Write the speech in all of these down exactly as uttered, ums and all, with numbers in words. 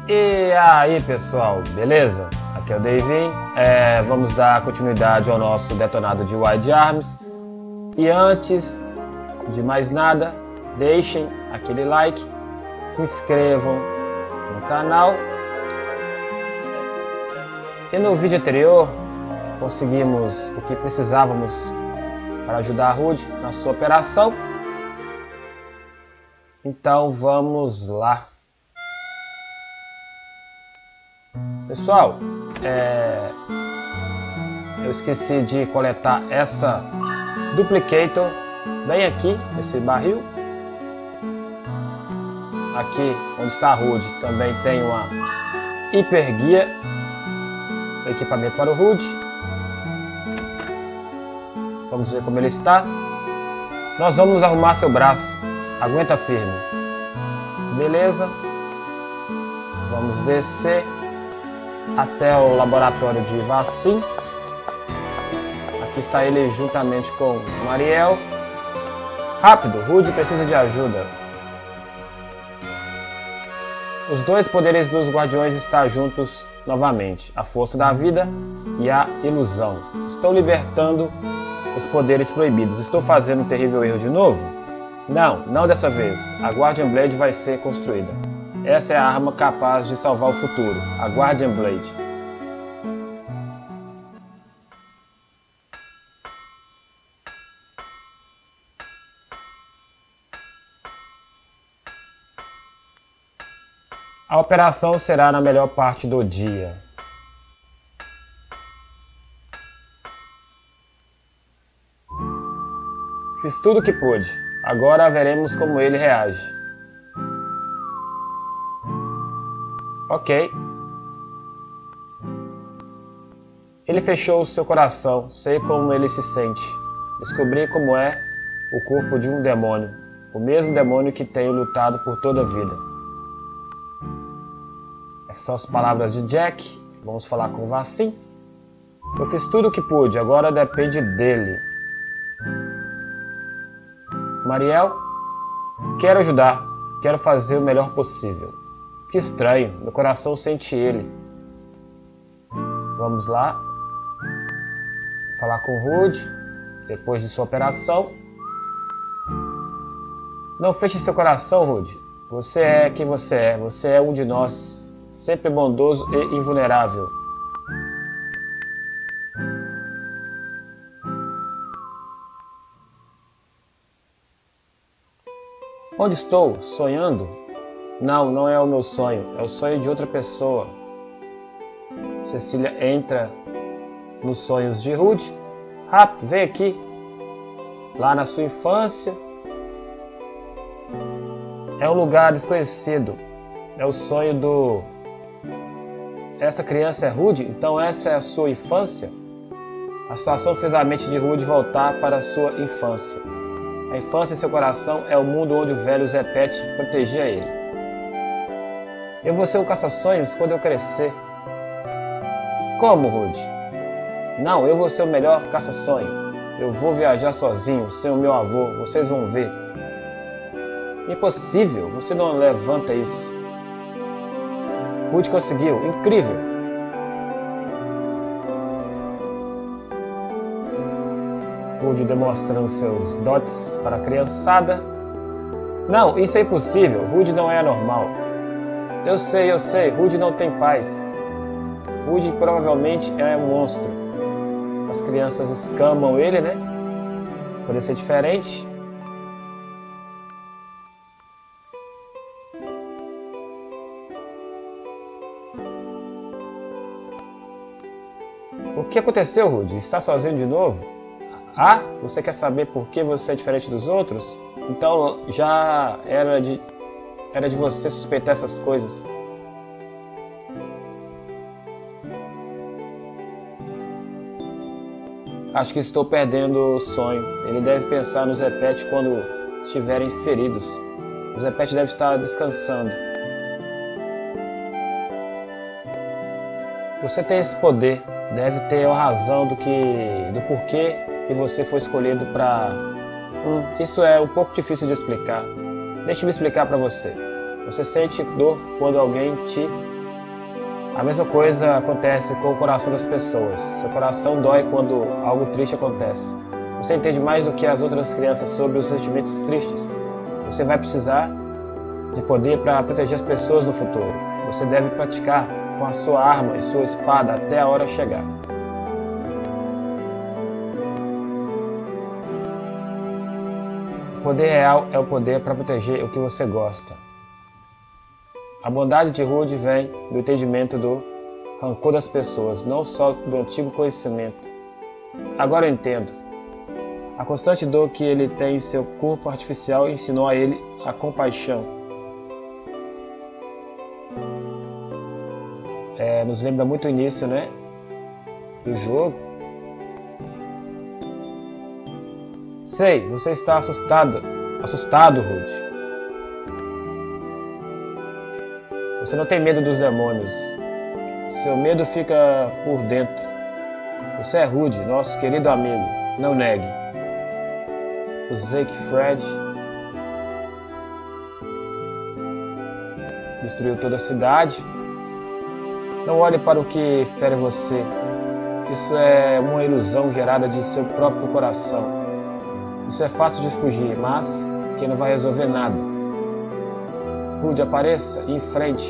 E aí pessoal, beleza? Aqui é o Davin, é, vamos dar continuidade ao nosso detonado de Wild Arms. E antes de mais nada, deixem aquele like, se inscrevam no canal. E no vídeo anterior, conseguimos o que precisávamos para ajudar a Rude na sua operação. Então vamos lá. Pessoal, é... eu esqueci de coletar essa Duplicator bem aqui, nesse barril. Aqui onde está a Rude também tem uma Hiper Guia, equipamento para o Rude. Vamos ver como ele está. Nós vamos arrumar seu braço, aguenta firme. Beleza, vamos descer até o laboratório de Vassin. Aqui está ele juntamente com Mariel. Rápido, Rude precisa de ajuda. Os dois poderes dos guardiões estão juntos novamente, a força da vida e a ilusão. Estou libertando os poderes proibidos. Estou fazendo um terrível erro de novo? Não, não dessa vez. A Guardian Blade vai ser construída. Essa é a arma capaz de salvar o futuro, a Guardian Blade. A operação será na melhor parte do dia. Fiz tudo o que pude. Agora veremos como ele reage. Ok. Ele fechou o seu coração. Sei como ele se sente. Descobri como é o corpo de um demônio. O mesmo demônio que tenho lutado por toda a vida. Essas são as palavras de Jack. Vamos falar com o Vassin. Eu fiz tudo o que pude. Agora depende dele. Mariel, quero ajudar, quero fazer o melhor possível. Que estranho, meu coração sente ele. Vamos lá. Falar com Rude, depois de sua operação. Não feche seu coração, Rude. Você é quem você é, você é um de nós, sempre bondoso e invulnerável. Onde estou? Sonhando? Não, não é o meu sonho. É o sonho de outra pessoa. Cecília entra nos sonhos de Rude. Rápido, vem aqui. Lá na sua infância. É um lugar desconhecido. É o sonho do... Essa criança é Rude? Então essa é a sua infância? A situação fez a mente de Rude voltar para a sua infância. A infância em seu coração é o mundo onde o velho Zé Pet protegia ele. Eu vou ser um caça-sonhos quando eu crescer. Como, Rude? Não, eu vou ser o melhor caça-sonho. Eu vou viajar sozinho, sem o meu avô, vocês vão ver. Impossível, você não levanta isso. Rude conseguiu, incrível. Rude demonstrando seus dotes para a criançada. Não, isso é impossível. Rude não é anormal. Eu sei, eu sei. Rude não tem paz. Rude provavelmente é um monstro. As crianças escamam ele, né? Pode ser diferente. O que aconteceu, Rude? Está sozinho de novo? Ah, você quer saber por que você é diferente dos outros? Então já era de, era de você suspeitar essas coisas. Acho que estou perdendo o sonho. Ele deve pensar no Zé Pet quando estiverem feridos. O Zé Pet deve estar descansando. Você tem esse poder. Deve ter a razão do que, do porquê que você foi escolhido para... Hum, isso é um pouco difícil de explicar. Deixe-me explicar para você. Você sente dor quando alguém te A mesma coisa acontece com o coração das pessoas. Seu coração dói quando algo triste acontece. Você entende mais do que as outras crianças sobre os sentimentos tristes. Você vai precisar de poder para proteger as pessoas no futuro. Você deve praticar com a sua arma e sua espada até a hora chegar. O poder real é o poder para proteger o que você gosta. A bondade de Rude vem do entendimento do rancor das pessoas, não só do antigo conhecimento. Agora eu entendo. A constante dor que ele tem em seu corpo artificial ensinou a ele a compaixão. É, nos lembra muito o início, né, do jogo. Sei, você está assustado, assustado, Rude. Você não tem medo dos demônios. Seu medo fica por dentro. Você é Rude, nosso querido amigo. Não negue. O Siegfried destruiu toda a cidade. Não olhe para o que fere você. Isso é uma ilusão gerada de seu próprio coração. Isso é fácil de fugir, mas que não vai resolver nada. Rude, apareça em frente.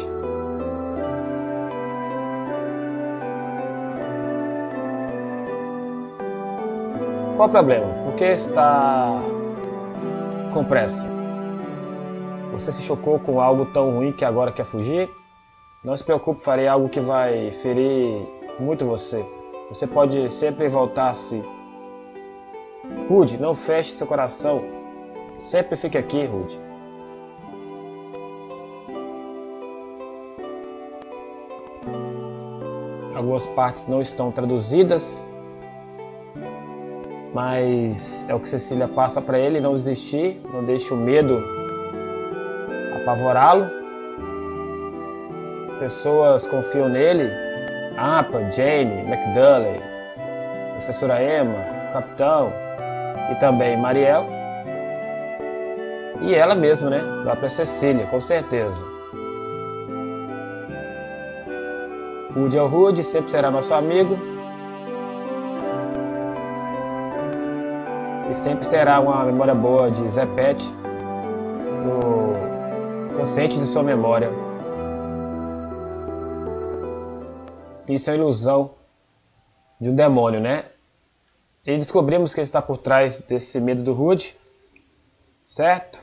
Qual o problema? Por que está com pressa? Você se chocou com algo tão ruim que agora quer fugir? Não se preocupe, farei algo que vai ferir muito você. Você pode sempre voltar-se. Rude, não feche seu coração. Sempre fique aqui, Rude. Algumas partes não estão traduzidas, mas é o que Cecília passa para ele: não desistir, não deixe o medo apavorá-lo. Pessoas confiam nele: Ampa, Jane, McDulley, Professora Emma, o Capitão e também Mariel. E ela mesma, né? A própria Cecília, com certeza. Rude é o Rude, sempre será nosso amigo. E sempre terá uma memória boa de Zé Pet no consciente de sua memória. Isso é uma ilusão de um demônio, né? E descobrimos que ele está por trás desse medo do Rude, certo?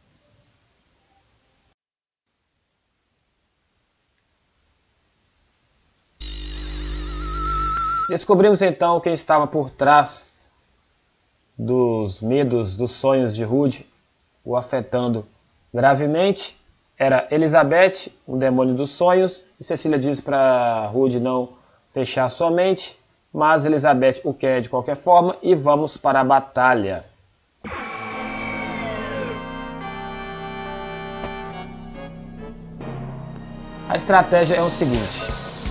Descobrimos então quem estava por trás dos medos, dos sonhos de Rude, o afetando gravemente. Era Elizabeth, o demônio dos sonhos, e Cecília diz para Rude não fechar sua mente, mas Elizabeth o quer de qualquer forma, e vamos para a batalha. A estratégia é o seguinte: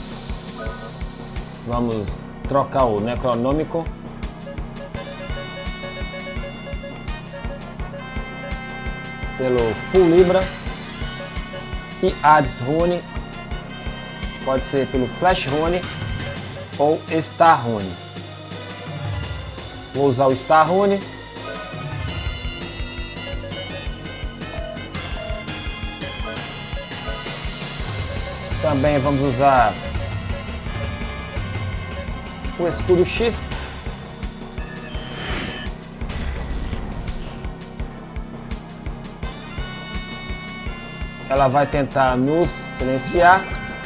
vamos trocar o Necronômico pelo Full Libra. E Hades Rune pode ser pelo Flash Rune ou Star Rune. Vou usar o Star Rune. Também vamos usar o Escudo X. Ela vai tentar nos silenciar.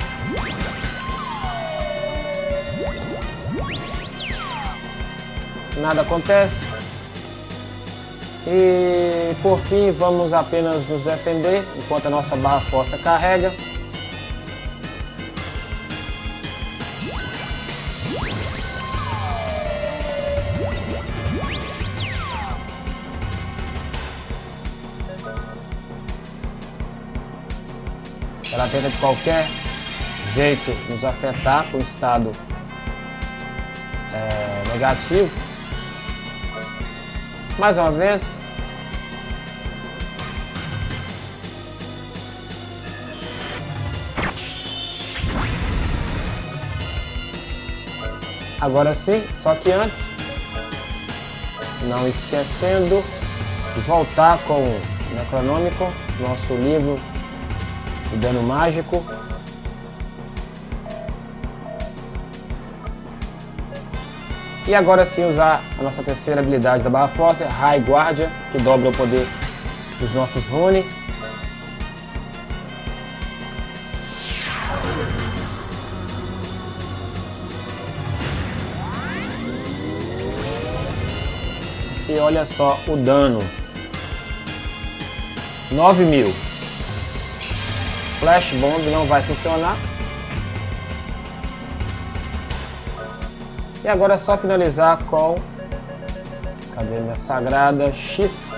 Nada acontece. E por fim vamos apenas nos defender enquanto a nossa barra força carrega. Ela tenta de qualquer jeito nos afetar com estado é, negativo. Mais uma vez. Agora sim, só que antes, não esquecendo de voltar com o Necronômico, nosso livro de dano mágico. E agora sim usar a nossa terceira habilidade da Barra Força, High Guardia, que dobra o poder dos nossos Rune. E olha só o dano. nove mil. Flash Bomb não vai funcionar. E agora é só finalizar com Academia Sagrada X.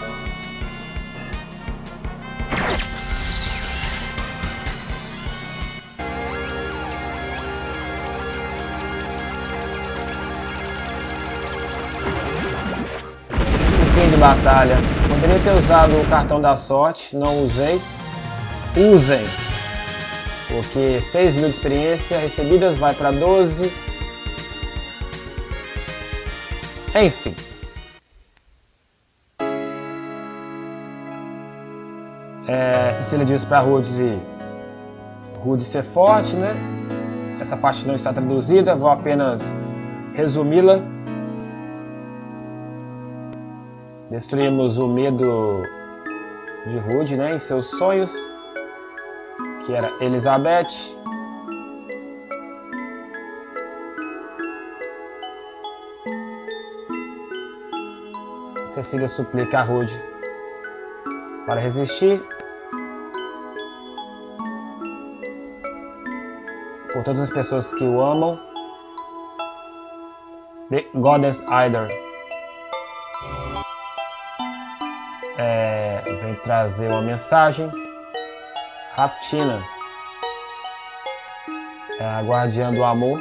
Fim de batalha. Poderia ter usado o cartão da sorte, não usei. Usem, porque seis mil de experiência recebidas vai para doze. Enfim. É, Cecília diz para Rude, Rude ser forte, né? Essa parte não está traduzida, vou apenas resumi-la. Destruímos o medo de Rude, né, em seus sonhos, que era Elizabeth. Cecília suplica a Rude para resistir. Por todas as pessoas que o amam. The Goddess Eider é, vem trazer uma mensagem. Raftina é a guardiã do amor.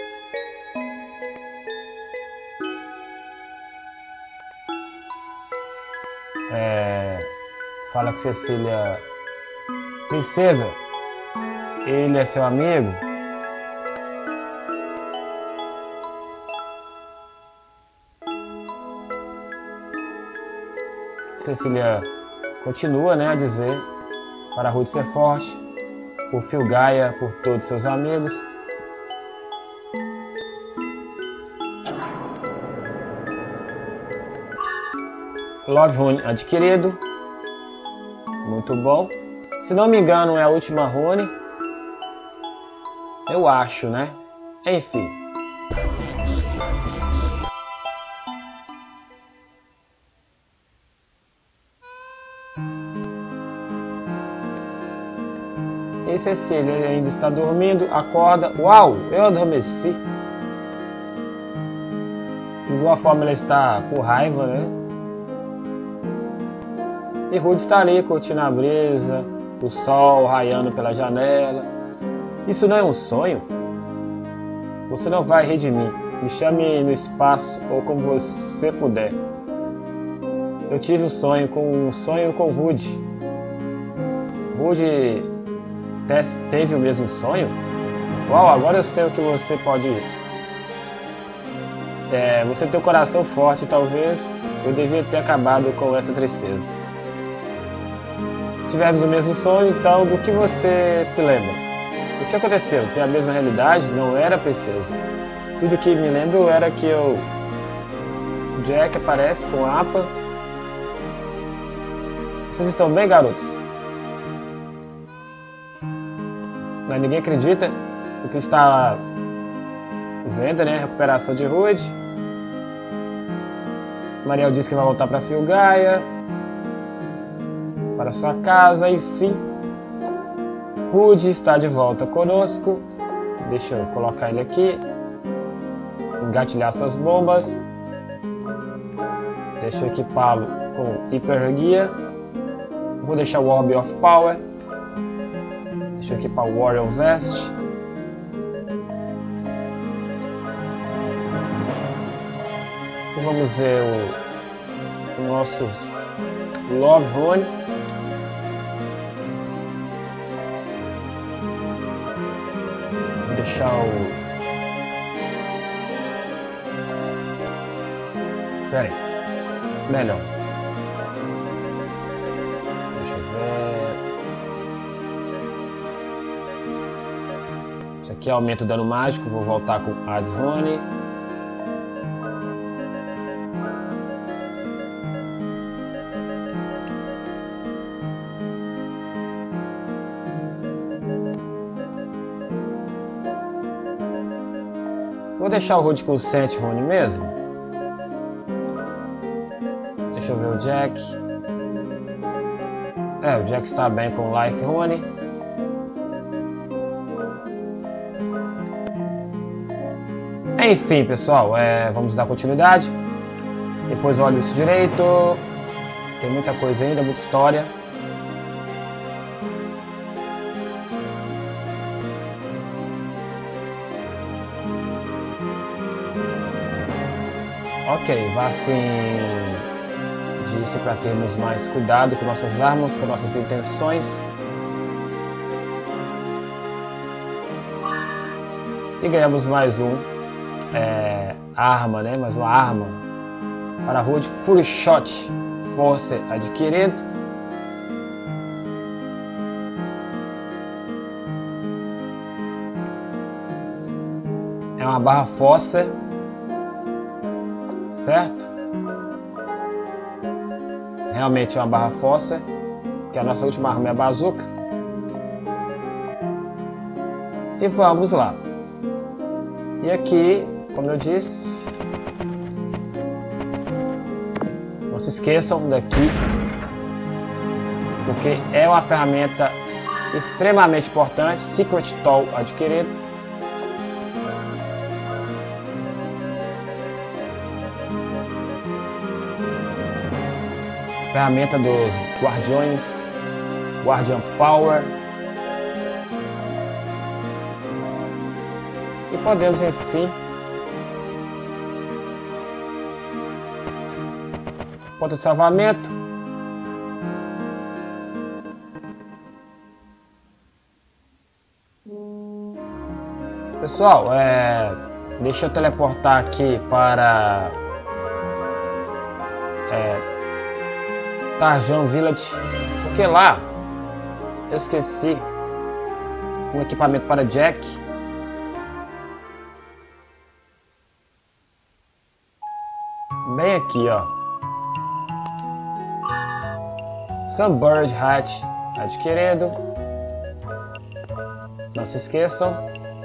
É, fala que Cecília, princesa, ele é seu amigo. Cecília continua, né, a dizer para Rude ser forte, por Filgaia, por todos seus amigos. Love Rune adquirido. Muito bom. Se não me engano, é a última rune. Eu acho, né? Enfim. E Cecília, ele ainda está dormindo, acorda. Uau, eu adormeci. De alguma forma ela está com raiva, né? E Rude está ali curtindo a brisa, o sol raiando pela janela. Isso não é um sonho? Você não vai rir de mim. Me chame no espaço ou como você puder. Eu tive um sonho com um sonho com Rude. Rude teve o mesmo sonho? Uau, agora eu sei o que você pode... É, você tem o coração forte, talvez eu devia ter acabado com essa tristeza. Se tivermos o mesmo sonho, então do que você se lembra? O que aconteceu? Tem a mesma realidade? Não era, princesa. Tudo que me lembro era que eu... Jack aparece com a Appa. Vocês estão bem, garotos? Mas ninguém acredita no que está vendo, né? Recuperação de Rude. Mariel diz que vai voltar para Filgaia, para sua casa, enfim. Rude está de volta conosco. Deixa eu colocar ele aqui. Engatilhar suas bombas. Deixa eu equipá-lo com Hiperguia. Vou deixar o Orb of Power. Deixa eu equipar o Warrior Vest. E vamos ver o, o nosso Love Rune. Vou deixar o Pera aí. Melhor. Deixa eu ver. Isso aqui aumenta o dano mágico. Vou voltar com Azrone. Vou deixar o Rude com sete Rune mesmo. Deixa eu ver o Jack. É, o Jack está bem com Life Rune. Enfim, pessoal, é, vamos dar continuidade. Depois eu olho isso direito. Tem muita coisa ainda, muita história. Ok, vá assim disso para termos mais cuidado com nossas armas, com nossas intenções. E ganhamos mais um é, arma, né? Mais uma arma para a Rude. Fury Shot Force adquirido. É uma barra Force. Certo? Realmente é uma barra Force, que a nossa última arma é a bazuca. E vamos lá. E aqui, como eu disse, não se esqueçam daqui, porque é uma ferramenta extremamente importante. Secret Tool adquirido. Ferramenta dos Guardiões, Guardian Power. E podemos, enfim, ponto de salvamento. Pessoal, é, deixa eu teleportar aqui para é, Tarjan Village, porque lá eu esqueci um equipamento para Jack. Bem aqui, ó. Sunbird Hat adquirido. Não se esqueçam.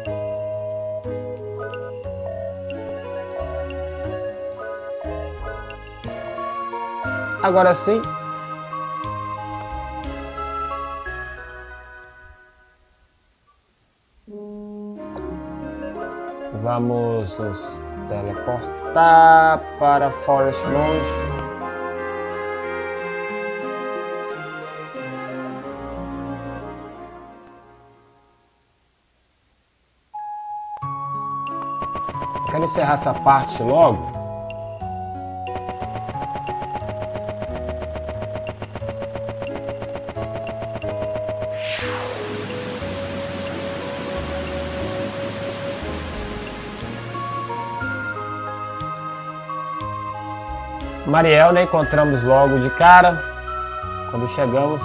Agora sim. Vamos nos teleportar para Forest Monge. Quero encerrar essa parte logo. Mariel, né, encontramos logo de cara quando chegamos.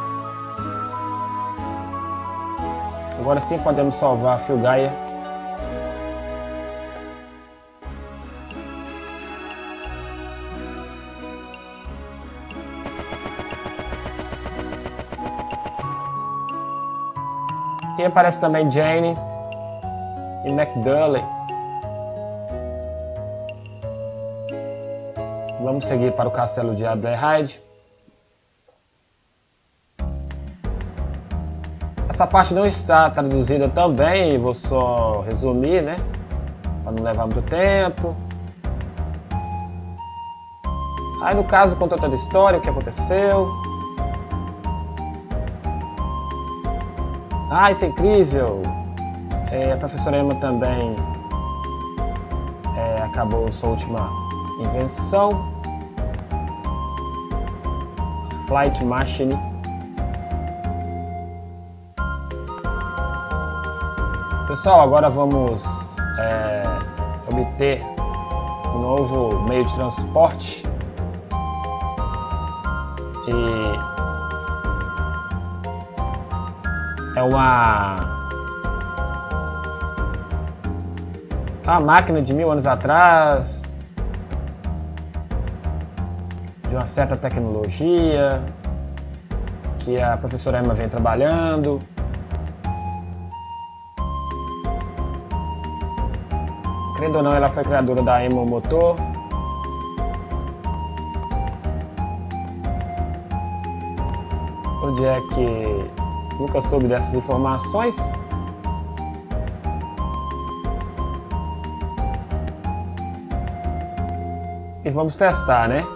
Agora sim podemos salvar a Filgaia. E aparece também Jane e McDully. Vamos seguir para o castelo de Adlerhide. Essa parte não está traduzida também, vou só resumir, né? Para não levar muito tempo. Aí no caso conta toda a história, o que aconteceu. Ah, isso é incrível! É, a professora Emma também é, acabou sua última invenção. Flight Machine. Pessoal, agora vamos é, obter um novo meio de transporte. E é uma, uma máquina de mil anos atrás, de uma certa tecnologia que a professora Emma vem trabalhando. Querendo ou não, ela foi criadora da Emma Motor. O Jack nunca soube dessas informações. E vamos testar, né?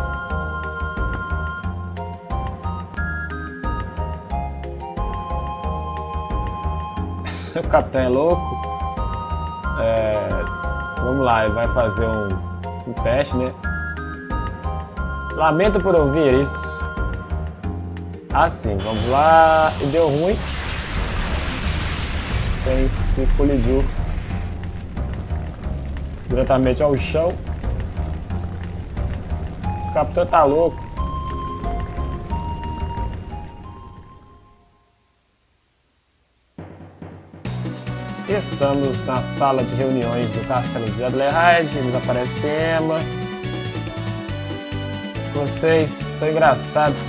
O capitão é louco. É, vamos lá, ele vai fazer um, um teste, né? Lamento por ouvir isso. Assim, vamos lá. E deu ruim. Quem se colidiu diretamente ao chão. O capitão tá louco. Estamos na sala de reuniões do castelo de Adlerheide. Nos aparece Emma. Vocês são engraçados.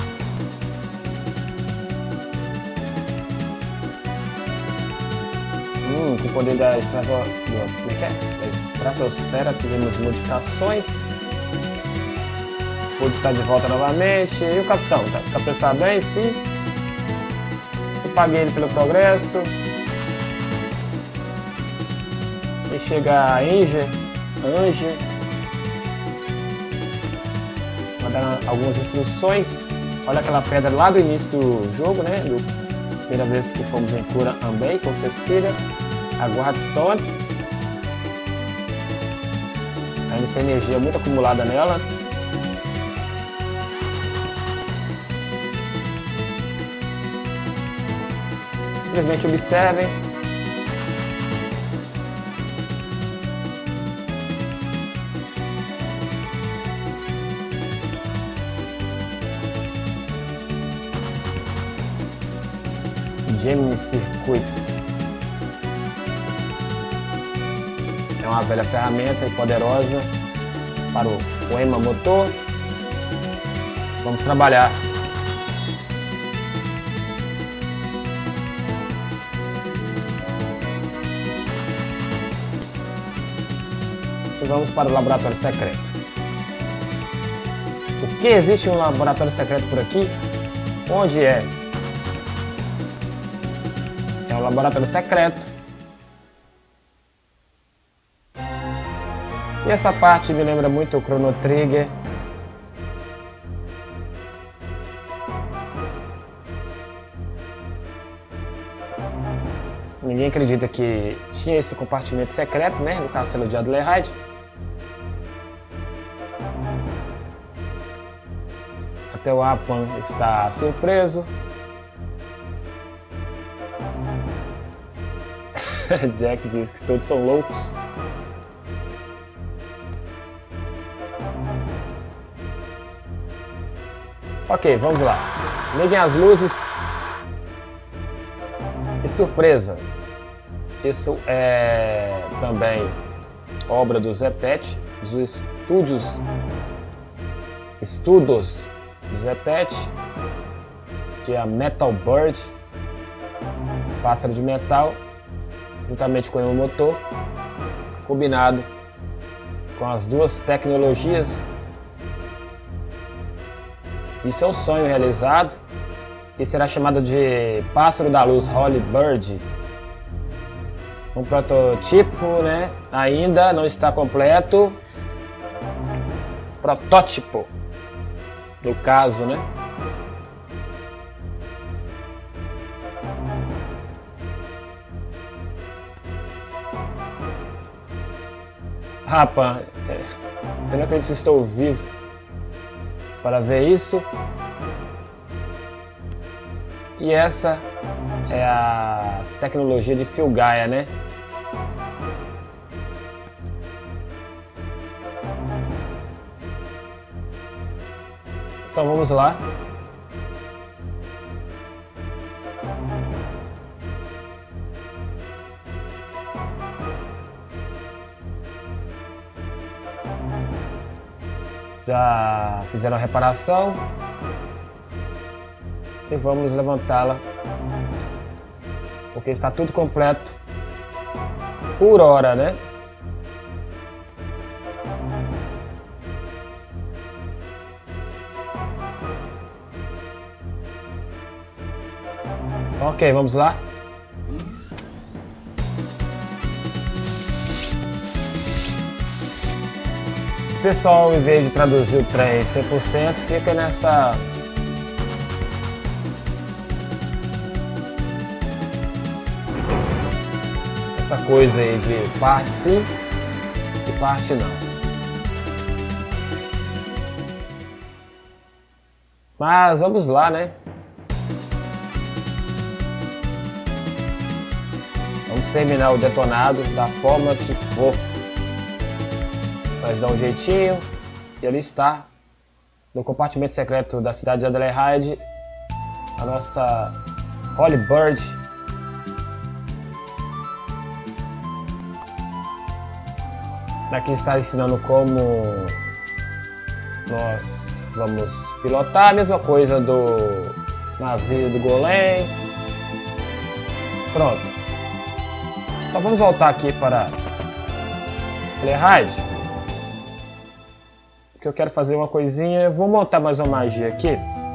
Hum, com o poder da, estrato... do... Como é que é? Da estratosfera fizemos modificações. Pode estar de volta novamente. E o capitão? Tá? O capitão está bem, sim. Eu paguei ele pelo progresso. E chega a Anger, Anger, vai dar algumas instruções. Olha aquela pedra lá do início do jogo, né? Do, primeira vez que fomos em Cura Ambay com Cecília, a Guardstone. Ainda tem energia muito acumulada nela. Simplesmente observem. Gemini Circuits é uma velha ferramenta e poderosa para o Emma Motor. Vamos trabalhar. E vamos para o laboratório secreto. O que existe um laboratório secreto por aqui? Onde é? É um laboratório secreto. E essa parte me lembra muito o Chrono Trigger. Ninguém acredita que tinha esse compartimento secreto, né, no castelo de Adlerheide. Até o Apan está surpreso. Jack diz que todos são loucos. Ok, vamos lá. Liguem as luzes. E surpresa. Isso é também obra do Zepet, dos estúdios, estudos do Zepet, que é a Metal Bird, pássaro de metal, juntamente com o motor, combinado com as duas tecnologias. Isso é um sonho realizado e será chamado de Pássaro da Luz Holy Bird. Um protótipo, né? Ainda não está completo. Protótipo, no caso, né? Rapaz, eu não acredito que estou vivo para ver isso. E essa é a tecnologia de Filgaia, né? Então vamos lá. Já fizeram a reparação e vamos levantá-la, porque está tudo completo por hora, né? Ok, vamos lá. Esse pessoal, em vez de traduzir o trem cem por cento, fica nessa essa coisa aí de parte sim e parte não. Mas vamos lá, né? Vamos terminar o detonado da forma que for. Mas dar um jeitinho. E ali está, no compartimento secreto da cidade de Adlehyde, a nossa Holy Bird. Aqui está ensinando como nós vamos pilotar. A mesma coisa do navio do Golem. Pronto. Só vamos voltar aqui para Adlehyde, porque eu quero fazer uma coisinha. Eu vou montar mais uma magia aqui,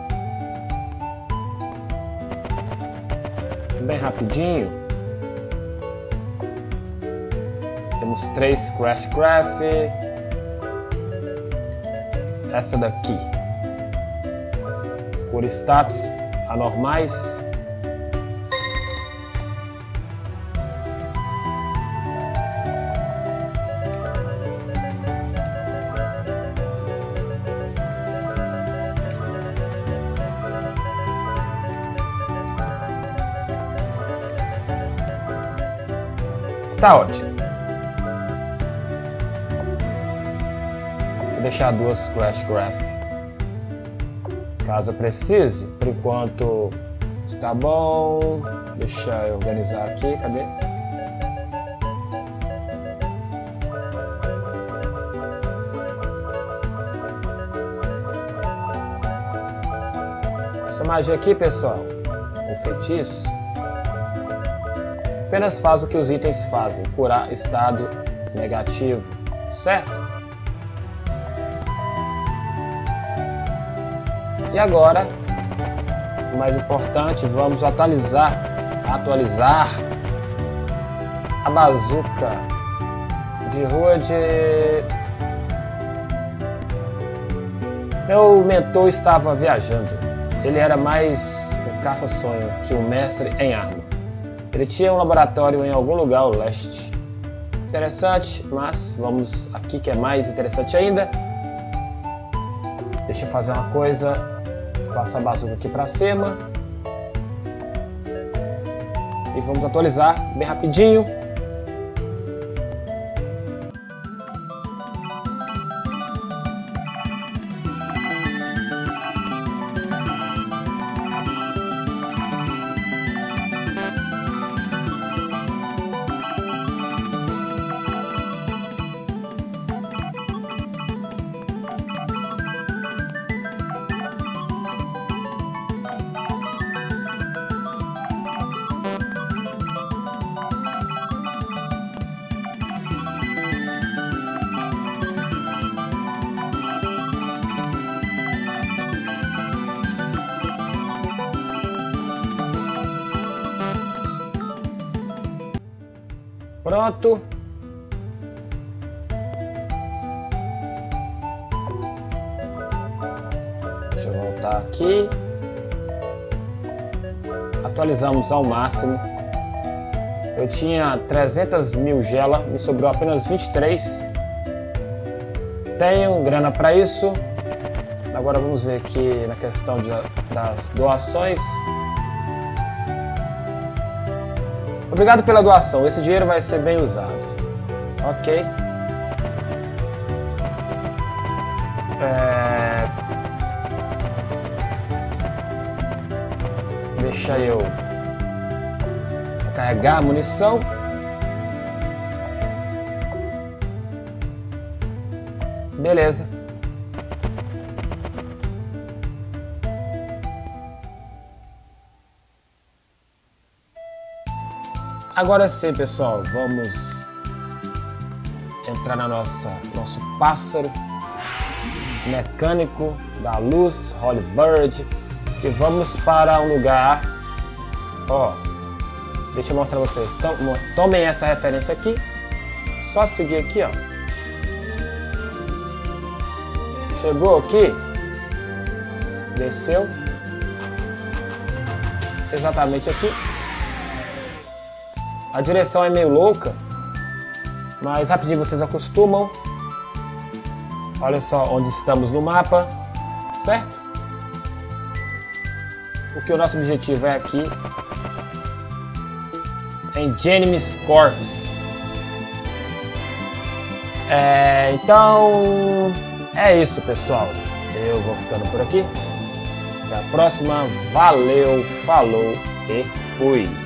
bem rapidinho. Temos três Crash Craft. Essa daqui, cura status anormais. Está ótimo. Vou deixar duas Crash Craft caso eu precise. Por enquanto está bom. Deixa eu organizar aqui. Cadê? Essa magia aqui, pessoal, o feitiço, apenas faz o que os itens fazem, curar estado negativo, certo? E agora, o mais importante, vamos atualizar, atualizar a bazuca de Rude. Meu mentor estava viajando, ele era mais um caça-sonho que um mestre em arma. Ele tinha um laboratório em algum lugar ao leste. Interessante, mas vamos aqui que é mais interessante ainda. Deixa eu fazer uma coisa. Passar a bazuca aqui para cima. E vamos atualizar bem rapidinho. Pronto. Deixa eu voltar aqui. Atualizamos ao máximo. Eu tinha trezentas mil gela, me sobrou apenas vinte e três. Tenho grana para isso. Agora vamos ver aqui na questão de, das doações. Obrigado pela doação, esse dinheiro vai ser bem usado. Ok. É... Deixa eu carregar a munição. Beleza. Agora sim, pessoal, vamos entrar na nossa nosso pássaro mecânico da luz, Holy Bird, e vamos para um lugar. Ó, deixa eu mostrar pra vocês. Tomem essa referência aqui. Só seguir aqui, ó. Chegou aqui, desceu, exatamente aqui. A direção é meio louca, mas rapidinho vocês acostumam. Olha só onde estamos no mapa, certo? Porque o nosso objetivo é aqui em Genimes Corps. É, então é isso, pessoal. Eu vou ficando por aqui. Até a próxima. Valeu, falou e fui.